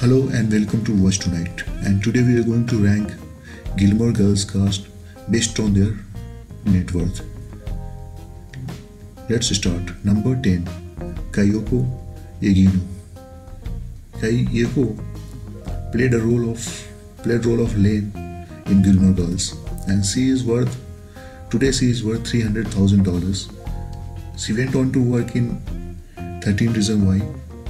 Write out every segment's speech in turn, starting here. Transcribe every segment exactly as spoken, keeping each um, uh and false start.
Hello and welcome to Watch Tonight, and today we are going to rank Gilmore Girls cast based on their net worth. Let's start. Number ten, Kayoko Egino. Kayoko played a role of played role of Lane in Gilmore Girls, and she is worth today she is worth three hundred thousand dollars. She went on to work in thirteen Reasons Why.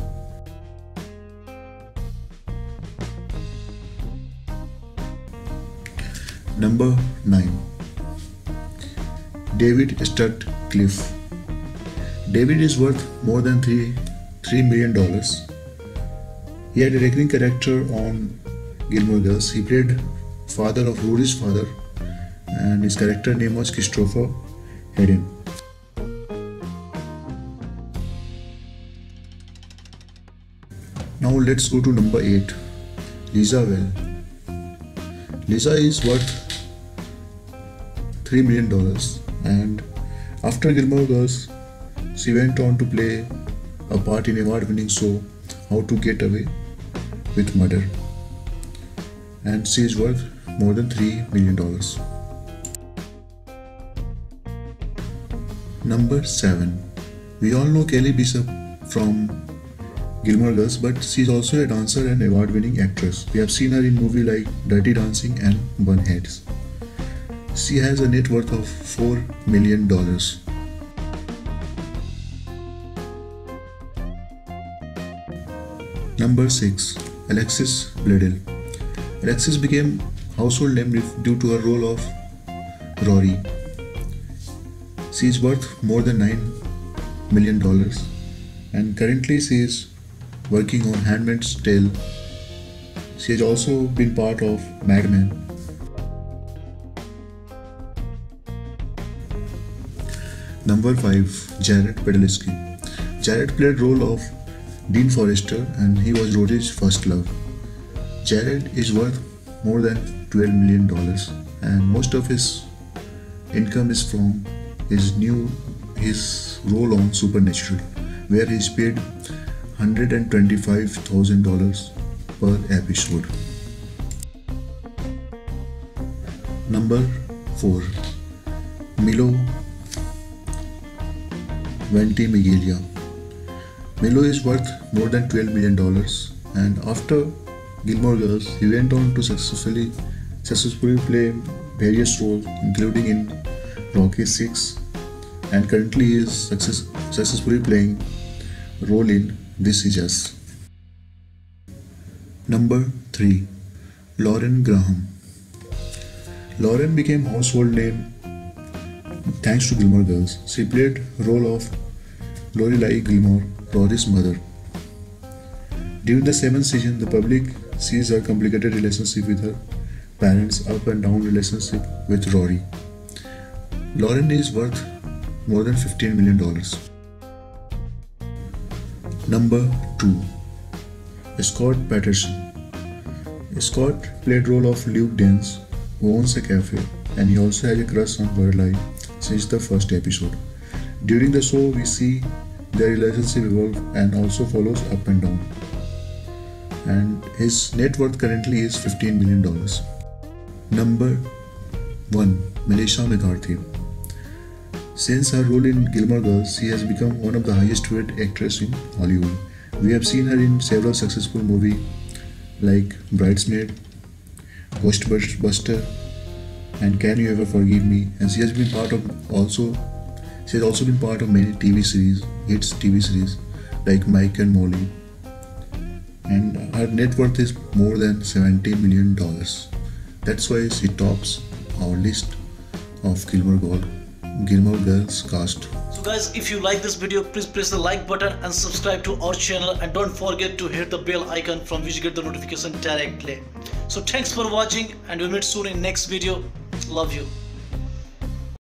Number nine, David Sutcliffe. David is worth more than three three million dollars. He had a recurring character on Gilmore Girls. He played father of Rory's father, and his character name was Christopher Hayden. Now let's go to number eight, Lisa Well. Lisa is worth three million dollars, and after Gilmore Girls, she went on to play a part in award-winning show How to Get Away with Murder, and she is worth more than three million dollars. Number seven, we all know Kelly Bishop from Gilmore Girls, but she is also a dancer and award-winning actress. We have seen her in movies like Dirty Dancing and Bunheads. She has a net worth of four million dollars. Number six, Alexis Bledel. Alexis became household name due to her role of Rory. She is worth more than nine million dollars, and currently she is working on Handmaid's Tale. She has also been part of Mad Men. Number five, Jared Padalecki. Jared played role of Dean Forrester, and he was Rory's first love. Jared is worth more than twelve million dollars, and most of his income is from his new his role on Supernatural, where he is paid one hundred twenty-five thousand dollars per episode. Number four, Milo Ventimiglia. Milo is worth more than twelve million dollars, and after Gilmore Girls, he went on to successfully successfully play various roles, including in Rocky six, and currently he is success, successfully playing a role in This Is Us. Number three, Lauren Graham. Lauren became household name thanks to Gilmore Girls. She played role of Lorelai Gilmore, Rory's mother. During the seventh season, the public sees her complicated relationship with her parents, up and down relationship with Rory. Lauren is worth more than fifteen million dollars. Number two, Scott Patterson. Scott played role of Luke Dance, who owns a cafe, and he also has a crush on Lorelai since the first episode. During the show, we see their relationship evolve and also follows up and down. And his net worth currently is fifteen million dollars. Number one, Melissa McCarthy. Since her role in Gilmore Girls, she has become one of the highest paid actresses in Hollywood. We have seen her in several successful movies like Bridesmaid, Ghostbuster, and Can You Ever Forgive Me? And she has been part of also she has also been part of many T V series, hits T V series like Mike and Molly. And her net worth is more than seventy million dollars. That's why she tops our list of Gilmore Girls. Gilmore Girls cast. So guys, if you like this video, please press the like button and subscribe to our channel, and don't forget to hit the bell icon from which you get the notification directly. So thanks for watching, and we'll meet soon in next video. Love you.